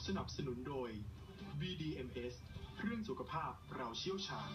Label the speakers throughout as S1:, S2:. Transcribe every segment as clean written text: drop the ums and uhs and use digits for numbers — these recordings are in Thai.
S1: สนับสนุนโดย BDMS เรื่องสุขภาพเราเชี่ยวชาญ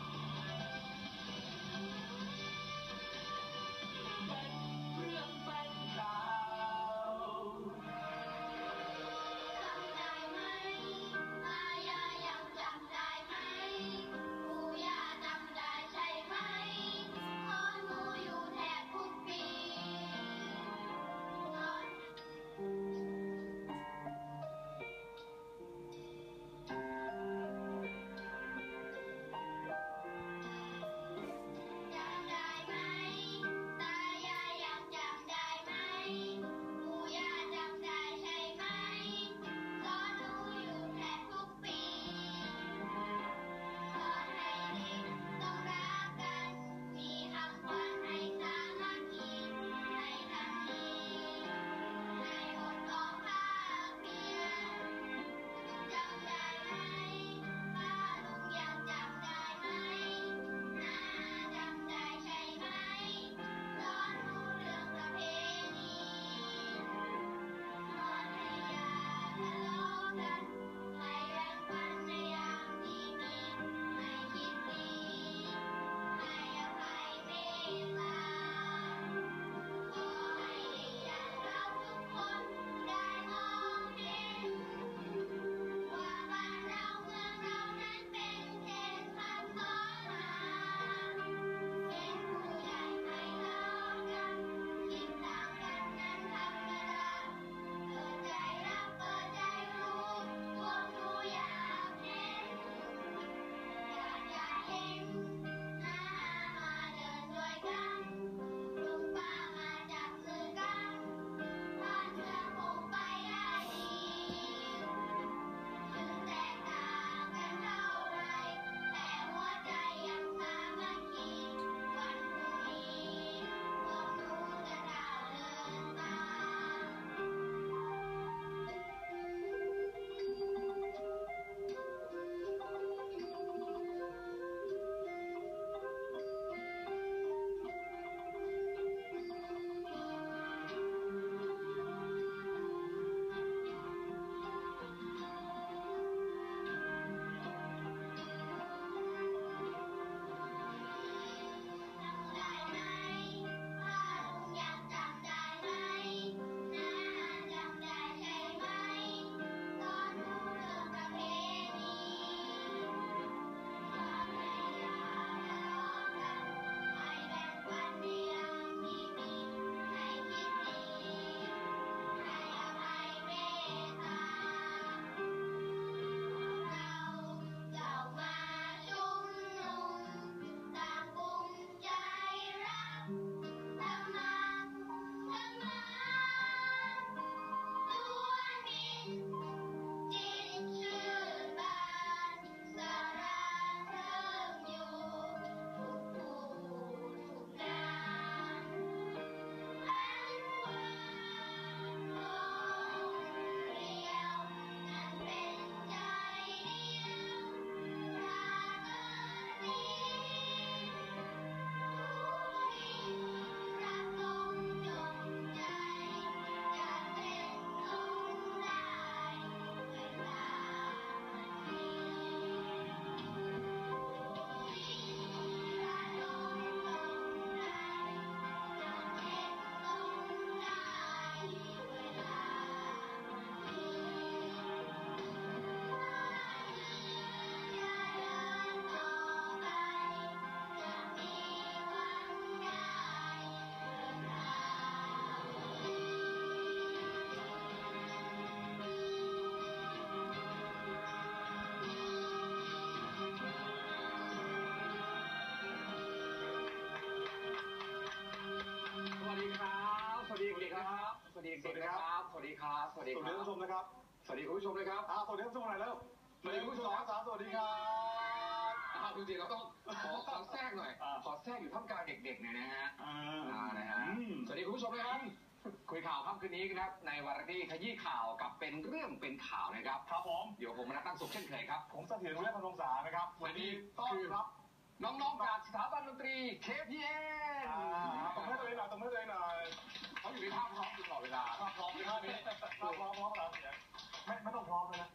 S2: สวัสดีครับสวัสดีครับสวัสดีคุณผู้ชมนะครับสวัสดีคุณผู้ชมเลยครับสวัสดีคุณผู้ชมหน่อยแล้ว1 2 3สวัสดีครับจริงๆเราต้องขอแทรกหน่อยขอแทรกอยู่ท่ามกลางเด็กๆหน่อยนะฮะสวัสดีคุณผู้ชมนะครับคุยข่าวค่ำคืนนี้ครับในวาไรตี้ขยี้ข่าวกับเป็นเรื่องเป็นข่าวนะครับครับผมเดี๋ยวผมมาตั้งสุขเช่นเคยครับผมเสถียร เวช พนมสารนะครับวันนี้ต้อนรับน้องๆจากสถาบันดนตรี KPN ตรงนี้เลยหน่อยเขาอยู่ในท่าพร้อมตลอดเวลาท่าพร้อมในท่านี้ท่าพร้อมแล้วไม่ต้องพร้อมเลยนะ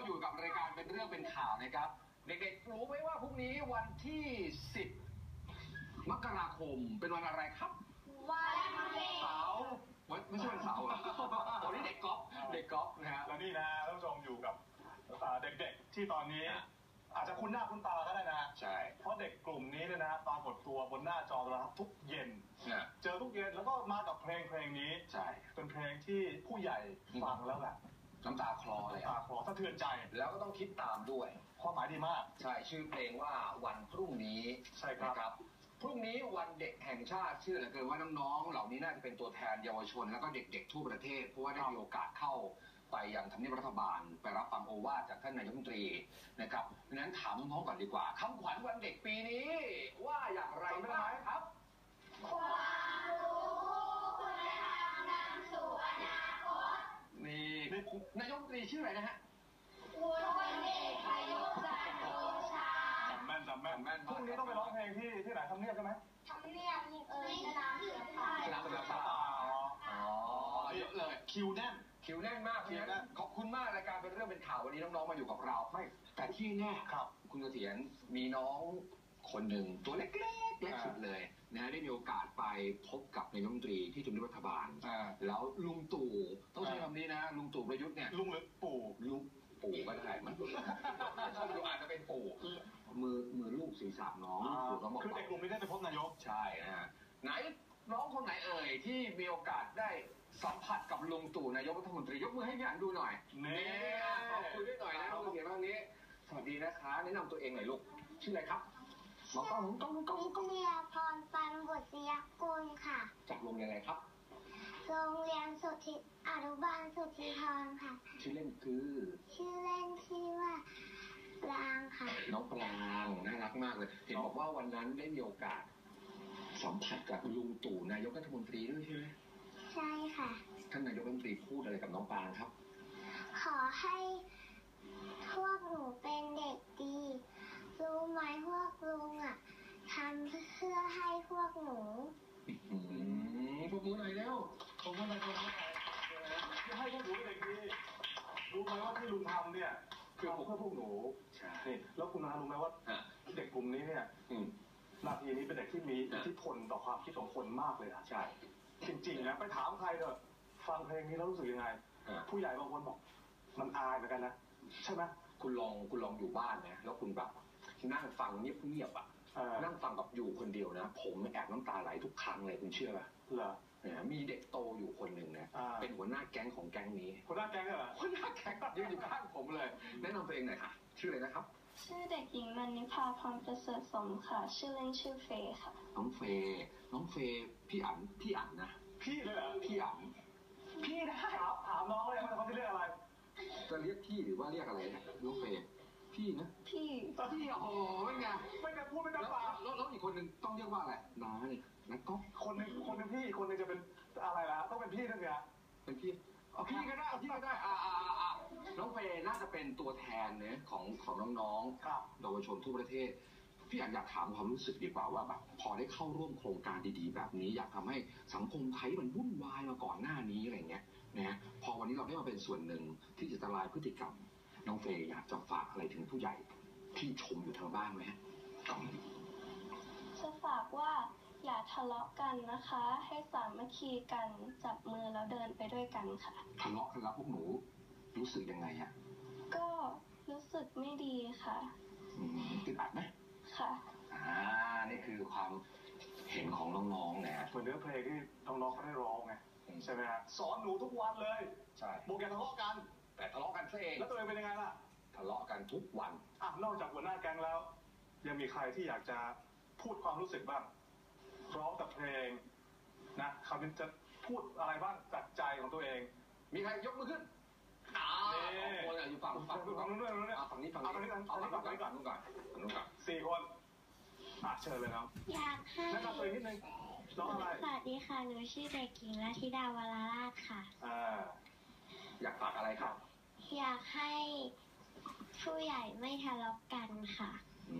S2: อยู่กับรายการเป็นเรื่องเป็นข่าวนะครับเด็กๆรู้ไหมว่าพรุ่งนี้วันที่10 มกราคมเป็นวันอะไรครับ
S3: วันเด็ก
S2: เสาร์ไม่ใช่วันเสาร์อ่ะวันนี้เด็กกอล์ฟนะฮะ
S4: แล้วนี่นะท่านผู้ชมอยู่กับเด็กๆที่ตอนนี้อาจจะคุ้นหน้าคุ้นตาก็ได้นะ
S2: ใช่
S4: เพราะเด็กกลุ่มนี้เนี่ยนะปรากฏตัวบนหน้าจอโทรทัศน์ทุกเย็น เจอทุกเย็นแล้วก็มากับเพลงนี้
S2: ใช่
S4: เป็นเพลงที่ผู้ใหญ่ฟังแล้วแบบ
S2: น้ำตาคลอเลย
S4: ตาคลอสะเทือนใจ
S2: แล้วก็ต้องคิดตามด้วย
S4: ความหมายดีมาก
S2: ใช่ชื่อเพลงว่าวันพรุ่งนี้
S4: ใช่ครับ
S2: นะครับพรุ่งนี้วันเด็กแห่งชาติเชื่อเหลือเกินว่าน้องๆเหล่านี้น่าจะเป็นตัวแทนเยาวชนแล้วก็เด็กๆทั่วประเทศเพราะว่าได้มีโอกาสเข้าไปยังทำเนียบรัฐบาลไปรับฟังโอวาทจากท่านนายกรัฐมนตรีนะครับดังนั้นถามน้องๆก่อนดีกว่าคำขวัญวันเด็กปีนี้ว่าอย่างไรบ้างครับ
S3: ความรู้คุณธรรมนำสู่อนาคต
S2: นี่นายกรัฐมนตรีชื่ออะไรนะฮะ
S3: พลเอกประยุทธ์จันทร์โอชา
S4: จำแม่นพรุ่งนี้ต้องไปร้องเพลงที่ไหนทำเนียบใช่ไหม
S3: ทำเนียบสนามเสือไทย
S2: สนามเสือป่าอ๋อเยอะเลย
S4: คิวแน่น
S2: คิวแน่นมากเพราะฉะนั้นขอบคุณมากรายการเป็นเรื่องเป็นข่าววันนี้น้องๆมาอยู่กับเราไม่แต่ที่แน่
S4: ครับ
S2: คุณเสถียรมีน้องคนหนึ่งตัวเล็กๆเล็กสุดเลยนะได้มีโอกาสไปพบกับนายกรัฐมนตรีที่ทำเนียบรัฐบาลแล้วลุงตู่ต้องใช้คำนี้นะลุงตู่ประยุทธ์เนี่ย
S4: ลุงหรือปู่
S2: ลุงปู่ก็ได้มันดูอาจจะเป็นปู่มือลูกศีรษะน้องปู่ก็บอก
S4: คือเด็กกลุ่มนี้ได้ไปพบนายก
S2: ใช่นะฮะไหนน้องคนไหนเอ่ยที่มีโอกาสได้สัมผัสกับลุงตู่นายกรัฐมนตรียกมือให้พี่อันดูหน่อย
S4: นี่
S2: ขอบคุณด้วยหน่อยนะลุงเขียนว่านี้สวัสดีนะคะแนะนำตัวเองหน่อยลูกชื่ออะไรครับน้องก้อง
S3: เรียพรปันบุตรยกุลค่ะ
S2: จากโรงเรียนอะไรครับ
S3: โรงเรียนสุทธิอนุบาลสุทธิธรค่ะ
S2: ชื่อเล่นคือ
S3: ชื่อเล่นชื่อว่าปรางค่ะ
S2: น้องปรางน่ารักมากเลยเห็นบอกว่าวันนั้นได้มีโอกาสสัมผัสกับลุงตู่นายกรัฐมนตรีด้วยใช่ไหม
S3: ใช่ค่ะ
S2: ท่านนายกรัฐมนตรีพูดอะไรกับน้องปรางครับ
S3: ขอให้พวกหนูเป็นเด็กดี รู้ไหมพวกลุงอ่ะทำเพื่อให้พวกหนู
S2: พวกมือหน่อยแล้ว
S4: ผมว่าในคนไทยที่ให้พวกหนูเป็นเด็กดีรู้ไหมว่าที่ลุงทำเนี่ยคือเพื่อพวกหนู
S2: ใช่
S4: นี่แล้วคุณนารู้ไหมว่าเด็กกลุ่มนี้เนี่ยนาทีนี้เป็นเด็กที่มีอิทธิพลต่อความคิดของคนมากเลยนะ
S2: ใช่
S4: จริงๆนะไปถามใครเถอะฟังเพลงนี้แล้วรู้สึกยังไง ผู้ใหญ่บางคนบอกมันอายเหมือนกันนะใช่ไหม
S2: คุณลองอยู่บ้านนะแล้วคุณแบบนั่งฟังเงียบๆอ่ะนั่งฟังแบบอยู่คนเดียวนะผมแอบน้ำตาไหลทุกครั้งเลยคุณเชื่อป่ะ
S4: เหรอ
S2: มีเด็กโตอยู่คนหนึ่งนะเป็นหัวหน้าแก๊งของแก๊งนี้
S4: คนหน้าแก๊งเหรอ
S2: หัวหน้าแก๊งยืนอยู่ข้างผมเลยแนะนำตัวเองหน่อยค่ะชื่ออะไรนะครับ
S5: ชื่อเด็กหญิงมณิพาพรประเสริฐสมค่ะ ชื่อเล่นชื่อเฟย์ค่ะ
S2: น้องเฟย์พี่อั๋นนะ
S4: พี่เลยเหรอ
S2: พี่อั๋นพี่ได้
S4: ถามน้องเลยว่าเขาจะเรียกอะไร
S2: จะเรียกพี่หรือว่าเรียกอะไรนะน้องเฟย์พี่นะ
S5: พี่
S2: พี่โอ้โหไม่ไง
S4: ไม่ได้พูดไม่ได้
S2: แล้ว
S4: ปาก
S2: อีกคนหนึ่งต้องเรียกว่าอะไรน้าเนี่ยนักก๊อฟ
S4: คนหนึ่งพี่คนหนึ่งจะเป็นอะไรล่ะต้องเป็นพี่นั่นไง
S2: เป็นพี่เอาพี่ก็ได้น้องเฟย์น่าจะเป็นตัวแทนเนี่ยของน้องๆเยาวชนทั่วประเทศพี่อยากถามความรู้สึกดีกว่าว่าแบบพอได้เข้าร่วมโครงการดีๆแบบนี้อยากทำให้สังคมไทยมันวุ่นวายมาก่อนหน้านี้อะไรเงี้ยนะพอวันนี้เราได้มาเป็นส่วนหนึ่งที่จะทลายพฤติกรรมน้องเฟย์อยากจะฝากอะไรถึงผู้ใหญ่ที่ชมอยู่ทางบ้านไหม
S5: จะฝากว่าอย่าทะเลาะกันนะคะ ให้สามัคคีกันจับมือแล้วเดินไปด้วยกันค่ะ
S2: ทะเลาะกันแล้วพวกหนูรู้สึกยังไงอะ
S5: ก็รู้สึกไม่ดีค่ะ
S2: อึดอัดไหม
S5: ค่ะ
S2: นี่คือความเห็นของน้องๆนะ
S4: เหมือนเนื้อเพลงที่น้องๆเขาได้ร้องไงใช่ไหมฮะสอนหนูทุกวันเลย
S2: ใช่
S4: บอกอย่าทะเลาะกัน
S2: แต่ทะเลาะกันซะเอง
S4: แล้วตัวเองเป็นยังไงล่ะ
S2: ทะเลาะกันทุกวัน
S4: นอกจากหัวหน้าแก๊งแล้ว ยังมีใครที่อยากจะพูดความรู้สึกบ้างพร้อมกับเพลงนะเขาจะพูดอะไรบ้างจากใจของตัวเอง
S2: มีใครยกมือขึ้นคนอยู่ฝั่ง
S4: นู้นด้วยนู้นด้วย
S2: ฝั่งนี้ก่อน
S4: สี่คนเชิญเลยครับ
S3: อยากให้
S4: แนะนำตัวเองนิดนึงน้องอะไร
S3: สวัสดีค่ะ หนูชื่อเด็กหญิงลัทธิดาวราราชค่ะ
S2: อยากฝากอะไรครับ
S3: อยากให้ผู้ใหญ่ไม่ทะเลาะกันค่ะ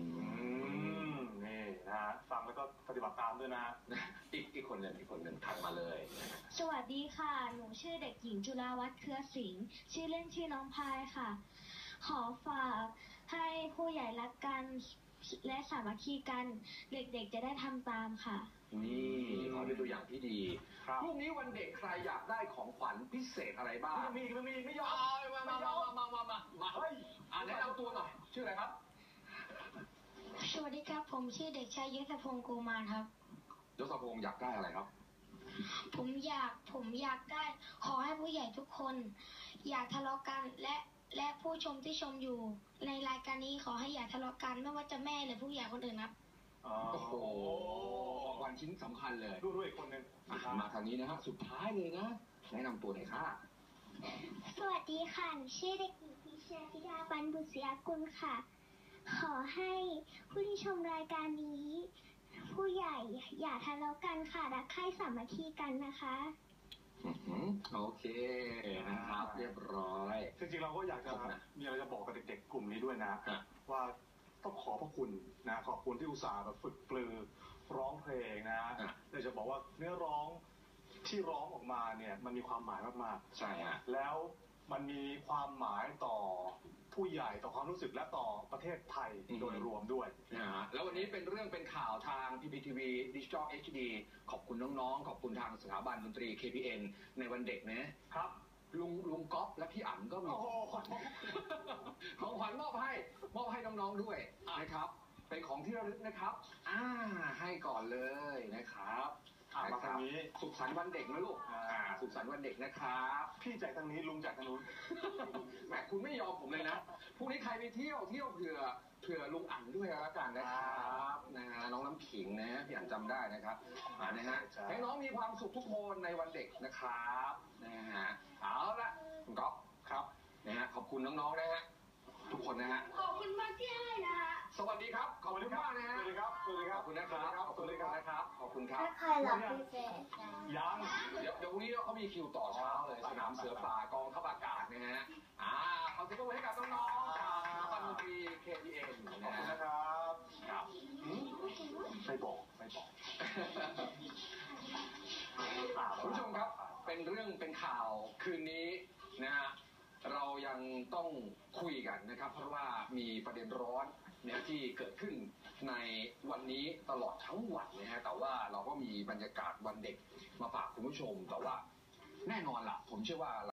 S4: นี่นะฟังแล้วก็ปฏิบัติตามด้วยนะ
S2: อีกคนหนึ่งทักมาเลย
S6: สวัสดีค่ะ หนูชื่อเด็กหญิงจุฬาวัฒน์เครือสิงห์ชื่อเล่นชื่อน้องพายค่ะ
S3: ขอฝากให้ผู้ใหญ่รักกันและสามัคคีกันเด็กๆจะได้ทำตามค่ะ
S2: นี่ขอเป็นตัวอย่างที่ดี
S4: ครับ
S2: พรุ่งนี้วันเด็กใครอยากได้ของขวัญพิเศษอะไรบ้าง
S4: มันมีไม่ยอม
S2: มาเฮ้ยแนะนำตัวหน่อยชื่ออะไรครับ
S3: สวัสดีครับผมชื่อเด็กชายยศพงศ์กูมารครับ
S2: ยศพงศ์อยากได้อะไรครับ
S3: ผมอยากได้ขอให้ผู้ใหญ่ทุกคน อย่าทะเลาะกันและผู้ชมที่ชมอยู่ ในรายการนี้ขอให้อย่าทะเลาะกันไม่ว่าจะแม่หรือผู้ใหญ่คนอื่นครับ
S2: โอ้โหของขวัญชิ้นสำคัญเลย
S4: ดูอีกคนหนึ่ง
S2: มาทางนี้นะฮะสุดท้ายเลยนะแนะนำตัวหน่อยค่ะ
S3: สวัสดีค่ะหนูชื่อเด็กหญิงพิชญาธิดาปันบุษยกุลค่ะ ขอให้ผู้ที่ชมรายการนี้ ผู้ใหญ่อย่าทะเลาะกันค่ะรักใคร่สามัคคีกันนะคะ
S2: โอเคนะครับเรียบร้อย
S4: จริงๆเราก็อยากจะมีอะไรจะบอกกับเด็กๆกลุ่มนี้ด้วยนะ ว่าต้องขอบพระคุณนะขอบคุณที่อุตส่าห์แบบฝึกปรือร้องเพลงนะอยากจะบอกว่าเนื้อร้องที่ร้องออกมาเนี่ยมันมีความหมายมากๆ
S2: ใช่ฮะ
S4: แล้วมันมีความหมายต่อผู้ใหญ่ต่อความรู้สึกและต่อประเทศไทยโดยรวมด้วย
S2: นะฮะแล้ววันนี้เป็นเรื่องเป็นข่าวทาง PPTV Digital HD ขอบคุณน้องๆขอบคุณทางสถาบันดนตรี KPN ในวันเด็กนะครับลุงก๊อฟและพี่อั๋นก็มี
S4: โอ้โห
S2: ของขวัญมอบให้น้องๆด้วยนะครับ เป็นของที่ระลึกนะครับให้ก่อนเลยนะครับ
S4: มาทางนี้
S2: สุขสันต์วันเด็กนะลูกสุขสันต์วันเด็กนะครับ
S4: พี่จากทางนี้ลุงจากทางนู้น
S2: แหมคุณไม่ยอมผมเลยนะพรุ่งนี้ใครไปเที่ยวเผื่อลุงอั๋นด้วยแล้วกันนะครับนะฮะน้องน้ำขิงนะพี่อั๋นจำได้นะครับนะฮะให้น้องมีความสุขทุกคนในวันเด็กนะครับนะฮะเอาละคุณก๊อฟครับนะฮะขอบคุณน้องๆนะฮะทุกคนนะฮะ
S3: ขอบคุณมากที่ให้นะฮะ
S2: สวัสดีครับขอบคุณมากนะฮะ
S4: สวัสดีครับ สวัสดีค
S2: ข
S4: รั
S2: อ
S4: บบ
S2: คุณนะครับขอบคุณนะครับขอบคุณครับ
S3: ถ้าใครรับพิเศษ
S4: ยัง
S2: เดี๋ยวพรุ่งนี้เขามีคิวต่อเช้าเลยสนามเสือป่ากองทัพอากาศนะฮะขอเสียงปรบมือให้กับน้องๆจากสถาบันดนตรี KPN
S4: ขอบ
S2: นะ
S4: คุณ
S2: ฮะ
S4: นะครับ
S2: ครับ
S4: ไม่บอก
S2: คุณผู้ชมครับเป็นเรื่องเป็นข่าวคืนนี้นะฮะเรายังต้องคุยกันนะครับเพราะว่ามีประเด็นร้อนเนี่ยที่เกิดขึ้นในวันนี้ตลอดทั้งวันนะฮะแต่ว่าเราก็มีบรรยากาศวันเด็กมาฝากคุณผู้ชมแต่ว่าแน่นอนล่ะผมเชื่อว่า